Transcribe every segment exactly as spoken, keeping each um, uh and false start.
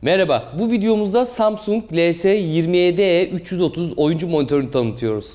Merhaba, bu videomuzda Samsung L S yirmi yedi E üç yüz otuz oyuncu monitörünü tanıtıyoruz.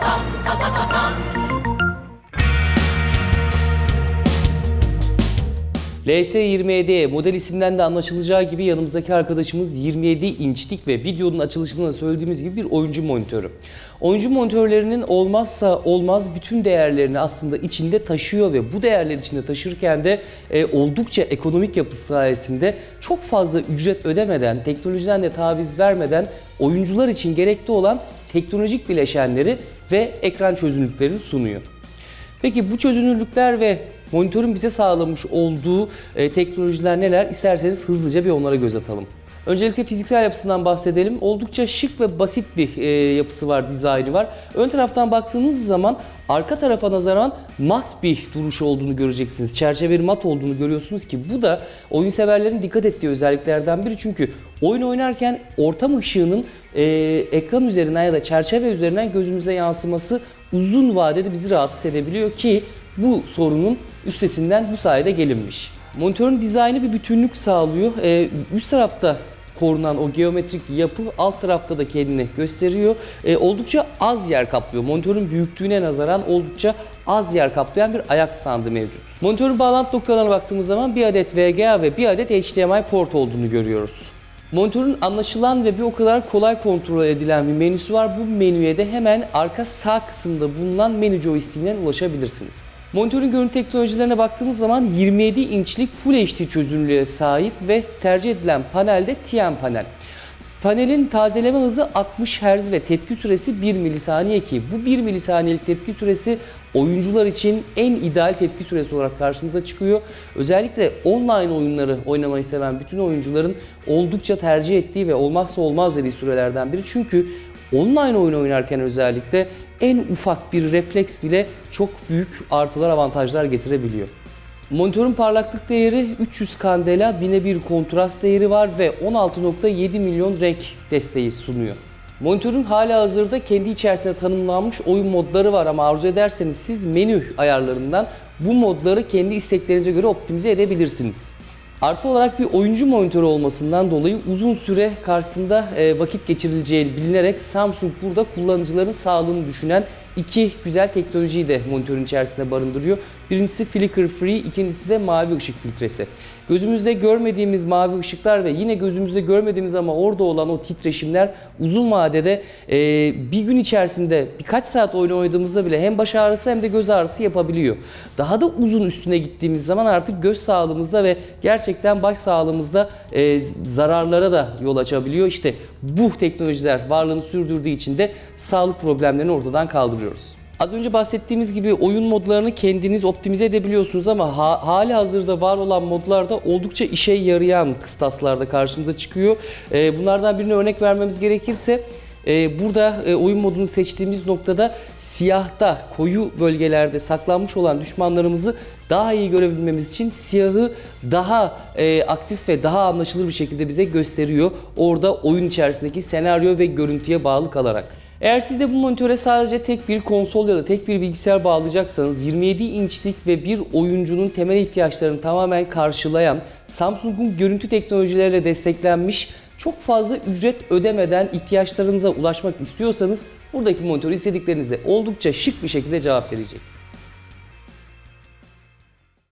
L S yirmi yedi E model isimden de anlaşılacağı gibi yanımızdaki arkadaşımız yirmi yedi inçlik ve videonun açılışında da söylediğimiz gibi bir oyuncu monitörü. Oyuncu monitörlerinin olmazsa olmaz bütün değerlerini aslında içinde taşıyor ve bu değerler içinde taşırken de e, oldukça ekonomik yapısı sayesinde çok fazla ücret ödemeden, teknolojiden de taviz vermeden oyuncular için gerekli olan teknolojik bileşenleri ve ekran çözünürlüklerini sunuyor. Peki bu çözünürlükler ve monitörün bize sağlamış olduğu e, teknolojiler neler? İsterseniz hızlıca bir onlara göz atalım. Öncelikle fiziksel yapısından bahsedelim. Oldukça şık ve basit bir e, yapısı var, dizaynı var. Ön taraftan baktığınız zaman arka tarafa nazaran mat bir duruş olduğunu göreceksiniz. Çerçeveli mat olduğunu görüyorsunuz ki bu da oyun severlerin dikkat ettiği özelliklerden biri. Çünkü oyun oynarken ortam ışığının e, ekran üzerinden ya da çerçeve üzerinden gözümüze yansıması uzun vadede bizi rahatsız edebiliyor ki bu sorunun üstesinden bu sayede gelinmiş. Monitörün dizaynı bir bütünlük sağlıyor. Ee, üst tarafta korunan o geometrik yapı alt tarafta da kendini gösteriyor. Ee, oldukça az yer kaplıyor. Monitörün büyüklüğüne nazaran oldukça az yer kaplayan bir ayak standı mevcut. Monitörün bağlantı noktalarına baktığımız zaman bir adet V G A ve bir adet H D M I port olduğunu görüyoruz. Monitörün anlaşılan ve bir o kadar kolay kontrol edilen bir menüsü var. Bu menüye de hemen arka sağ kısımda bulunan menü joystick'inden ulaşabilirsiniz. Monitörün görüntü teknolojilerine baktığımız zaman yirmi yedi inçlik Full H D çözünürlüğe sahip ve tercih edilen panel de T N panel. Panelin tazeleme hızı altmış hertz ve tepki süresi bir milisaniye ki bu bir milisaniyelik tepki süresi oyuncular için en ideal tepki süresi olarak karşımıza çıkıyor. Özellikle online oyunları oynamayı seven bütün oyuncuların oldukça tercih ettiği ve olmazsa olmaz dediği sürelerden biri. Çünkü online oyun oynarken özellikle en ufak bir refleks bile çok büyük artılar, avantajlar getirebiliyor. Monitörün parlaklık değeri üç yüz kandela, bine bir kontrast değeri var ve on altı nokta yedi milyon renk desteği sunuyor. Monitörün halihazırda kendi içerisinde tanımlanmış oyun modları var ama arzu ederseniz siz menü ayarlarından bu modları kendi isteklerinize göre optimize edebilirsiniz. Artı olarak bir oyuncu monitörü olmasından dolayı uzun süre karşısında vakit geçirileceği bilinerek Samsung burada kullanıcıların sağlığını düşünen iki güzel teknolojiyi de monitörün içerisinde barındırıyor. Birincisi flicker free, ikincisi de mavi ışık filtresi. Gözümüzde görmediğimiz mavi ışıklar ve yine gözümüzde görmediğimiz ama orada olan o titreşimler uzun vadede e, bir gün içerisinde birkaç saat oyun oynadığımızda bile hem baş ağrısı hem de göz ağrısı yapabiliyor. Daha da uzun üstüne gittiğimiz zaman artık göz sağlığımızda ve gerçekten baş sağlığımızda e, zararlara da yol açabiliyor. İşte bu teknolojiler varlığını sürdürdüğü için de sağlık problemlerini ortadan kaldırıyoruz. Az önce bahsettiğimiz gibi oyun modlarını kendiniz optimize edebiliyorsunuz ama ha, hali hazırda var olan modlarda oldukça işe yarayan kıstaslarda karşımıza çıkıyor. Ee, bunlardan birine örnek vermemiz gerekirse e, burada e, oyun modunu seçtiğimiz noktada siyahta, koyu bölgelerde saklanmış olan düşmanlarımızı daha iyi görebilmemiz için siyahı daha e, aktif ve daha anlaşılır bir şekilde bize gösteriyor. Orada oyun içerisindeki senaryo ve görüntüye bağlı kalarak. Eğer siz de bu monitöre sadece tek bir konsol ya da tek bir bilgisayar bağlayacaksanız yirmi yedi inçlik ve bir oyuncunun temel ihtiyaçlarını tamamen karşılayan Samsung'un görüntü teknolojileriyle desteklenmiş çok fazla ücret ödemeden ihtiyaçlarınıza ulaşmak istiyorsanız buradaki monitör istediklerinize oldukça şık bir şekilde cevap verecek.